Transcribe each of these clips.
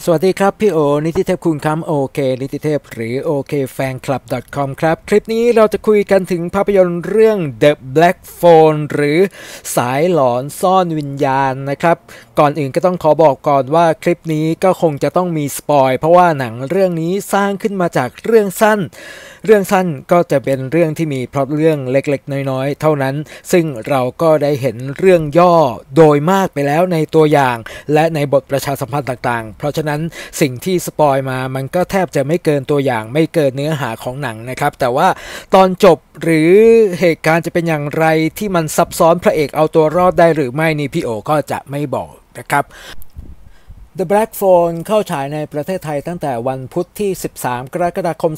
สวัสดีครับพี่โอนิติเทพคุณคำโอเคนิติเทพหรือ okfanclub.com ครับคลิปนี้เราจะคุยกันถึงภาพยนตร์เรื่อง The Black Phone หรือสายหลอนซ่อนวิญญาณนะครับก่อนอื่นก็ต้องขอบอกก่อนว่าคลิปนี้ก็คงจะต้องมีสปอยเพราะว่าหนังเรื่องนี้สร้างขึ้นมาจากเรื่องสั้นก็จะเป็นเรื่องที่มีพล็อตเรื่องเล็กๆน้อยๆเท่านั้นซึ่งเราก็ได้เห็นเรื่องย่อโดยมากไปแล้วในตัวอย่างและในบทประชาสัมพันธ์ต่างๆเพราะฉะนั้นสิ่งที่สปอยมามันก็แทบจะไม่เกินตัวอย่างไม่เกินเนื้อหาของหนังนะครับแต่ว่าตอนจบหรือเหตุการณ์จะเป็นอย่างไรที่มันซับซ้อนพระเอกเอาตัวรอดได้หรือไม่นี่พี่โอก็จะไม่บอกนะครับThe Black Phone เข้าฉายในประเทศไทยตั้งแต่วันพุธที่ 13 กรกฎาคม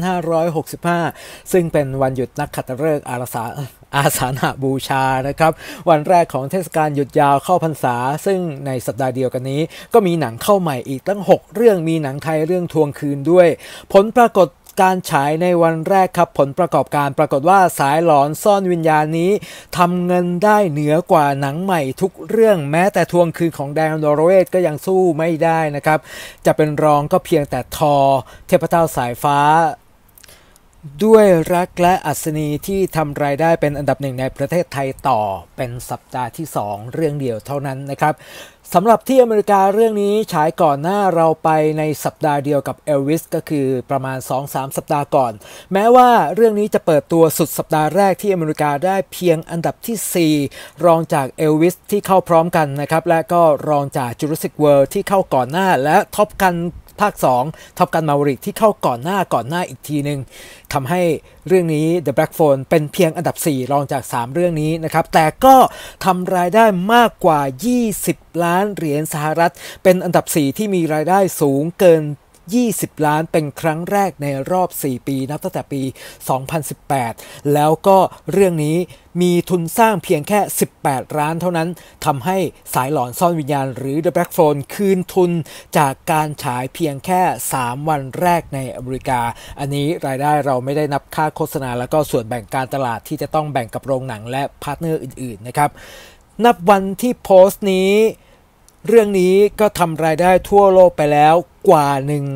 2565 ซึ่งเป็นวันหยุดนักขัตฤกษ์อาสาฬหบูชานะครับวันแรกของเทศกาลหยุดยาวเข้าพรรษาซึ่งในสัปดาห์เดียวกันนี้ก็มีหนังเข้าใหม่อีกตั้ง 6 เรื่องมีหนังไทยเรื่องทวงคืนด้วยผลปรากฏการฉายในวันแรกครับผลประกอบการปรากฏว่าสายหลอนซ่อนวิญญาณนี้ทำเงินได้เหนือกว่าหนังใหม่ทุกเรื่องแม้แต่ทวงคืนของแดนนอร์เวย์ก็ยังสู้ไม่ได้นะครับจะเป็นรองก็เพียงแต่ทอเทพเจ้าสายฟ้าด้วยรักและอัศนีที่ทำรายได้เป็นอันดับหนึ่งในประเทศไทยต่อเป็นสัปดาห์ที่2เรื่องเดียวเท่านั้นนะครับสำหรับที่อเมริกาเรื่องนี้ฉายก่อนหน้าเราไปในสัปดาห์เดียวกับเอลวิสก็คือประมาณ 2-3 สัปดาห์ก่อนแม้ว่าเรื่องนี้จะเปิดตัวสุดสัปดาห์แรกที่อเมริกาได้เพียงอันดับที่4รองจากเอลวิสที่เข้าพร้อมกันนะครับและก็รองจาก Jurassic World ที่เข้าก่อนหน้าและท็อปกันภาค2ท็อปกันมาวริกที่เข้าก่อนหน้าอีกทีหนึ่งทำให้เรื่องนี้ The Black Phone เป็นเพียงอันดับ4รองจาก3เรื่องนี้นะครับแต่ก็ทำรายได้มากกว่า20ล้านเหรียญสหรัฐเป็นอันดับ4ที่มีรายได้สูงเกิน20ล้านเป็นครั้งแรกในรอบ4ปีนับตั้งแต่ปี2018แล้วก็เรื่องนี้มีทุนสร้างเพียงแค่18ล้านเท่านั้นทำให้สายหลอนซ่อนวิญญาณหรือ The Black Phone คืนทุนจากการฉายเพียงแค่3วันแรกในอเมริกาอันนี้รายได้เราไม่ได้นับค่าโฆษณาแล้วก็ส่วนแบ่งการตลาดที่จะต้องแบ่งกับโรงหนังและพาร์ทเนอร์อื่นๆนะครับนับวันที่โพสต์นี้เรื่องนี้ก็ทำรายได้ทั่วโลกไปแล้วกว่า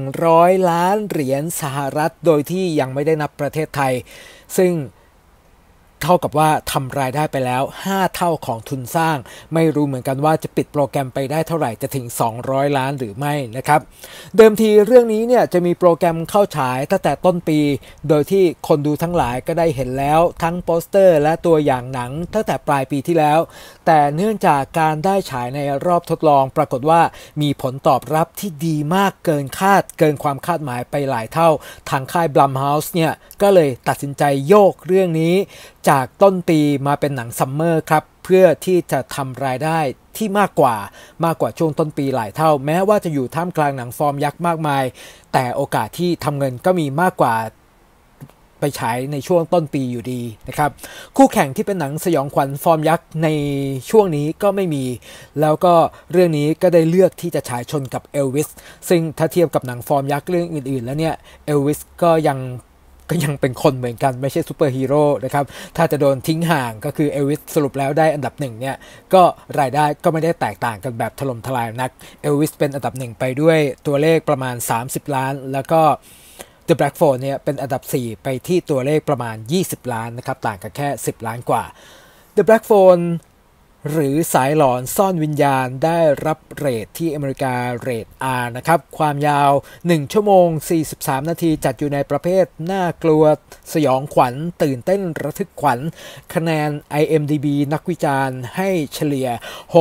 100ล้านเหรียญสหรัฐโดยที่ยังไม่ได้นับประเทศไทยซึ่งเท่ากับว่าทำรายได้ไปแล้ว5เท่าของทุนสร้างไม่รู้เหมือนกันว่าจะปิดโปรแกรมไปได้เท่าไหร่จะถึง200ล้านหรือไม่นะครับเดิมทีเรื่องนี้เนี่ยจะมีโปรแกรมเข้าฉายตั้งแต่ต้นปีโดยที่คนดูทั้งหลายก็ได้เห็นแล้วทั้งโปสเตอร์และตัวอย่างหนังตั้งแต่ปลายปีที่แล้วแต่เนื่องจากการได้ฉายในรอบทดลองปรากฏว่ามีผลตอบรับที่ดีมากเกินความคาดหมายไปหลายเท่าทางค่าย Blumhouse เนี่ยก็เลยตัดสินใจโยกเรื่องนี้จากต้นปีมาเป็นหนังซัมเมอร์ครับเพื่อที่จะทำรายได้ที่มากกว่าช่วงต้นปีหลายเท่าแม้ว่าจะอยู่ท่ามกลางหนังฟอร์มยักษ์มากมายแต่โอกาสที่ทำเงินก็มีมากกว่าไปฉายในช่วงต้นปีอยู่ดีนะครับคู่แข่งที่เป็นหนังสยองขวัญฟอร์มยักษ์ในช่วงนี้ก็ไม่มีแล้วก็เรื่องนี้ก็ได้เลือกที่จะฉายชนกับเอลวิสซึ่งถ้าเทียบกับหนังฟอร์มยักษ์เรื่องอื่นๆแล้วเนี่ยเอลวิสก็ยังเป็นคนเหมือนกันไม่ใช่ซูเปอร์ฮีโร่นะครับถ้าจะโดนทิ้งห่างก็คือเอลวิสสรุปแล้วได้อันดับ1เนี่ยก็รายได้ก็ไม่ได้แตกต่างกันแบบถล่มทลายนักเอลวิสเป็นอันดับ1ไปด้วยตัวเลขประมาณ30ล้านแล้วก็The Black Phone เนี่ยเป็นอันดับ4ไปที่ตัวเลขประมาณ20ล้านนะครับต่างกันแค่10ล้านกว่า The Black Phone หรือสายหลอนซ่อนวิญญาณได้รับเรทที่อเมริกาเรท R นะครับความยาว1ชั่วโมง43นาทีจัดอยู่ในประเภทน่ากลัวสยองขวัญตื่นเต้นระทึกขวัญคะแนน IMDb นักวิจารณ์ให้เฉลี่ย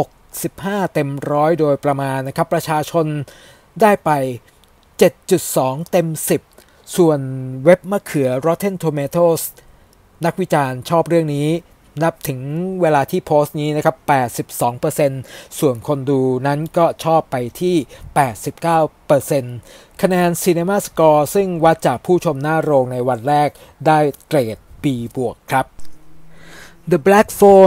65เต็ม100โดยประมาณนะครับประชาชนได้ไป 7.2 เต็ม10ส่วนเว็บมะเขือ Rotten Tomatoes นักวิจารณ์ชอบเรื่องนี้นับถึงเวลาที่โพสต์นี้นะครับ 82% ส่วนคนดูนั้นก็ชอบไปที่ 89% คะแนน Cinema Score ซึ่งวัดจากผู้ชมหน้าโรงในวันแรกได้เกรด B บวกครับ The Black Phone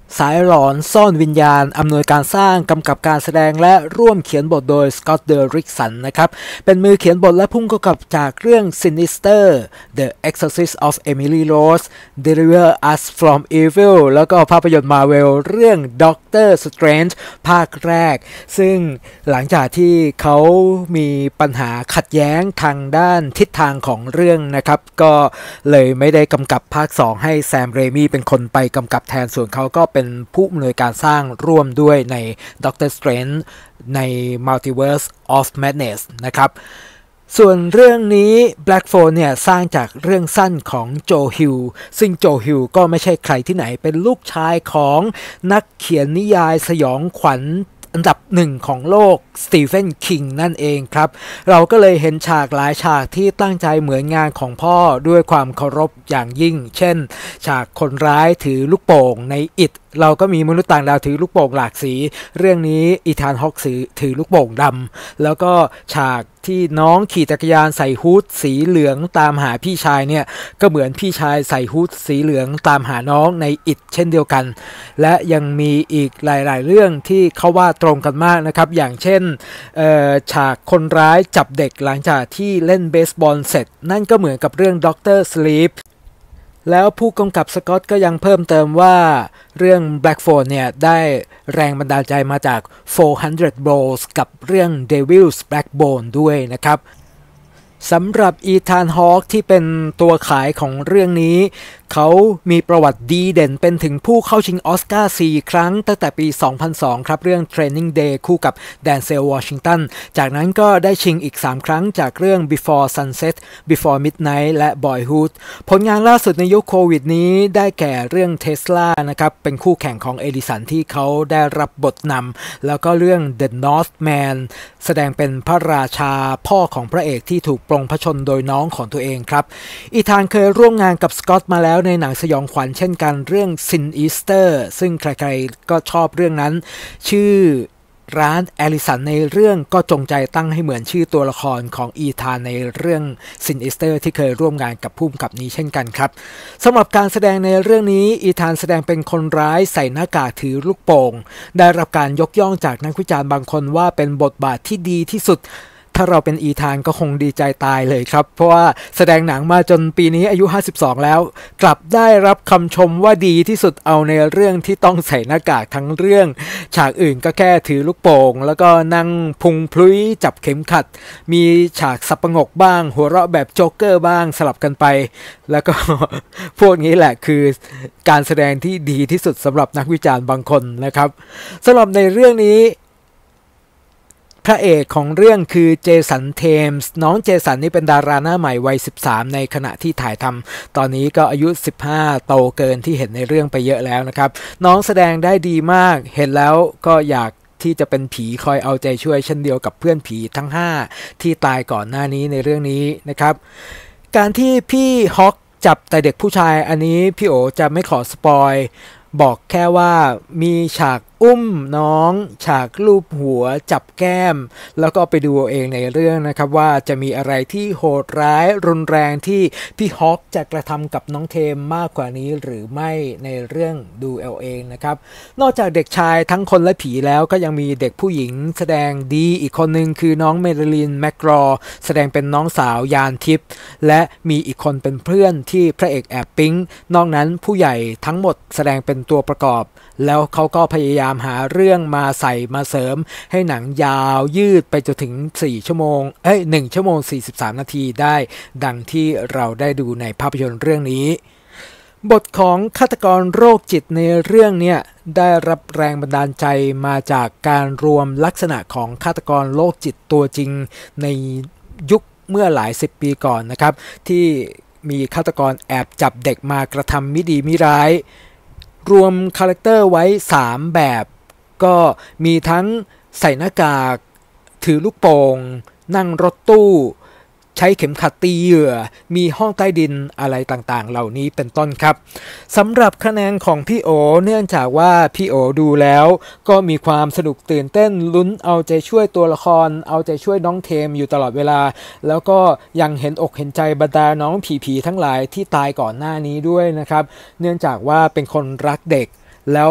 สายหลอนซ่อนวิญญาณอำนวยการสร้างกำกับการแสดงและร่วมเขียนบทโดยสกอตต์ เดอริกสันนะครับเป็นมือเขียนบทและผู้กำกับจากเรื่อง Sinister The Exorcist of Emily Rose Deliver Us from Evil แล้วก็ภาพยนตร์มาเวลเรื่อง Doctor Strange ภาคแรกซึ่งหลังจากที่เขามีปัญหาขัดแย้งทางด้านทิศทางของเรื่องนะครับก็เลยไม่ได้กำกับภาค 2 ให้แซม เรมี่เป็นคนไปกำกับแทนส่วนเขาก็เป็นผู้อำนวยการสร้างร่วมด้วยใน Doctor Strange ใน Multiverse of Madness นะครับส่วนเรื่องนี้ Black Phone เนี่ยสร้างจากเรื่องสั้นของโจฮิลซึ่งโจฮิลก็ไม่ใช่ใครที่ไหนเป็นลูกชายของนักเขียนนิยายสยองขวัญอันดับหนึ่งของโลกสตีเฟนคิงนั่นเองครับเราก็เลยเห็นฉากหลายฉากที่ตั้งใจเหมือนงานของพ่อด้วยความเคารพอย่างยิ่งเช่นฉากคนร้ายถือลูกโป่งในอิฐเราก็มีมนุษย์ต่างดาวถือลูกโป่งหลากสีเรื่องนี้อีธานฮอกถือลูกโป่งดำแล้วก็ฉากที่น้องขี่จักรยานใส่ฮู้ดสีเหลืองตามหาพี่ชายเนี่ยก็เหมือนพี่ชายใส่ฮู้ดสีเหลืองตามหาน้องในอิฐเช่นเดียวกันและยังมีอีกหลายๆเรื่องที่เขาว่าตรงกันมากนะครับอย่างเช่นฉากคนร้ายจับเด็กหลังจากที่เล่นเบสบอลเสร็จนั่นก็เหมือนกับเรื่อง Doctor Sleepแล้วผู้กำกับสกอตก็ยังเพิ่มเติมว่าเรื่อง Black Phone เนี่ยได้แรงบันดาลใจมาจาก400 Blows กับเรื่อง Devil's Backbone ด้วยนะครับสำหรับอีธานฮอคที่เป็นตัวขายของเรื่องนี้เขามีประวัติดีเด่นเป็นถึงผู้เข้าชิงออสการ์4 ครั้งตั้งแต่ปี 2002 ครับเรื่อง Training Day คู่กับแดนเซล วอชิงตันจากนั้นก็ได้ชิงอีก3 ครั้งจากเรื่อง Before Sunset Before Midnight และ Boyhood ผลงานล่าสุดในยุคโควิดนี้ได้แก่เรื่อง Tesla นะครับเป็นคู่แข่งของเอดิสันที่เขาได้รับบทนำแล้วก็เรื่อง The Northman แสดงเป็นพระราชาพ่อของพระเอกที่ถูกปลงพระชนโดยน้องของตัวเองครับอีธานเคยร่วมงานกับสกอตต์มาแล้วในหนังสยองขวัญเช่นกันเรื่อง Sinister ซึ่งใครๆก็ชอบเรื่องนั้นชื่อร้านแอลิสันในเรื่องก็จงใจตั้งให้เหมือนชื่อตัวละครของอีธานในเรื่อง Sinister ที่เคยร่วมงานกับผู้กำกับนี้เช่นกันครับสำหรับการแสดงในเรื่องนี้อีธานแสดงเป็นคนร้ายใส่หน้ากากถือลูกโป่งได้รับการยกย่องจากนักวิจารณ์บางคนว่าเป็นบทบาทที่ดีที่สุดถ้าเราเป็นอีธานก็คงดีใจตายเลยครับเพราะว่าแสดงหนังมาจนปีนี้อายุ52แล้วกลับได้รับคำชมว่าดีที่สุดเอาในเรื่องที่ต้องใส่หน้ากากทั้งเรื่องฉากอื่นก็แค่ถือลูกโป่งแล้วก็นั่งพุงพลุยจับเข็มขัดมีฉากสับประงกบ้างหัวเราะแบบโจ๊กเกอร์บ้างสลับกันไปแล้วก็ พวกนี้แหละคือการแสดงที่ดีที่สุดสำหรับนักวิจารณ์บางคนนะครับสำหรับในเรื่องนี้พระเอกของเรื่องคือเจสันเทมส์น้องเจสันนี่เป็นดาราหน้าใหม่วัย13ในขณะที่ถ่ายทำตอนนี้ก็อายุ15โตเกินที่เห็นในเรื่องไปเยอะแล้วนะครับน้องแสดงได้ดีมากเห็นแล้วก็อยากที่จะเป็นผีคอยเอาใจช่วยเช่นเดียวกับเพื่อนผีทั้ง5ที่ตายก่อนหน้านี้ในเรื่องนี้นะครับการที่พี่ฮอกจับแต่เด็กผู้ชายอันนี้พี่โอจะไม่ขอสปอยบอกแค่ว่ามีฉากอุ้มน้องฉากลูบหัวจับแก้มแล้วก็ไปดูเองในเรื่องนะครับว่าจะมีอะไรที่โหดร้ายรุนแรงที่พี่ฮอกจะกระทำกับน้องเทมมากกว่านี้หรือไม่ในเรื่องดูเอาเองนะครับนอกจากเด็กชายทั้งคนและผีแล้วก็ยังมีเด็กผู้หญิงแสดงดีอีกคนนึงคือน้องเมลิลินแมกรอแสดงเป็นน้องสาวยานทิพย์และมีอีกคนเป็นเพื่อนที่พระเอกแอบปิ๊งนอกนั้นผู้ใหญ่ทั้งหมดแสดงเป็นตัวประกอบแล้วเขาก็พยายามหาเรื่องมาใส่มาเสริมให้หนังยาวยืดไปจนถึง1 ชั่วโมง 43 นาทีได้ดังที่เราได้ดูในภาพยนตร์เรื่องนี้บทของฆาตกรโรคจิตในเรื่องเนี่ยได้รับแรงบันดาลใจมาจากการรวมลักษณะของฆาตกรโรคจิตตัวจริงในยุคเมื่อหลาย10 ปีก่อนนะครับที่มีฆาตกรแอบจับเด็กมากระทำมิดีมิร้ายรวมคาแรคเตอร์ไว้3แบบก็มีทั้งใส่หน้ากากถือลูกโป่งนั่งรถตู้ใช้เข็มขัดตีเหยื่อมีห้องใต้ดินอะไรต่างๆเหล่านี้เป็นต้นครับสำหรับคะแนนของพี่โอเนื่องจากว่าพี่โอดูแล้วก็มีความสนุกตื่นเต้นลุ้นเอาใจช่วยตัวละครเอาใจช่วยน้องเทมอยู่ตลอดเวลาแล้วก็ยังเห็นอกเห็นใจบรรดาน้องผีๆทั้งหลายที่ตายก่อนหน้านี้ด้วยนะครับเนื่องจากว่าเป็นคนรักเด็กแล้ว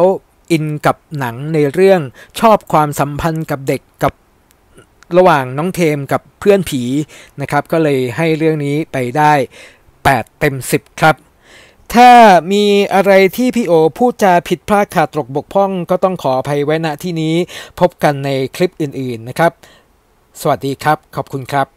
อินกับหนังในเรื่องชอบความสัมพันธ์กับเด็กกับระหว่างน้องเทมกับเพื่อนผีนะครับก็เลยให้เรื่องนี้ไปได้8 เต็ม 10ครับถ้ามีอะไรที่พี่โอพูดจาผิดพลาดขาดตกบกพร่องก็ต้องขออภัยไว้ณที่นี้พบกันในคลิปอื่นๆนะครับสวัสดีครับขอบคุณครับ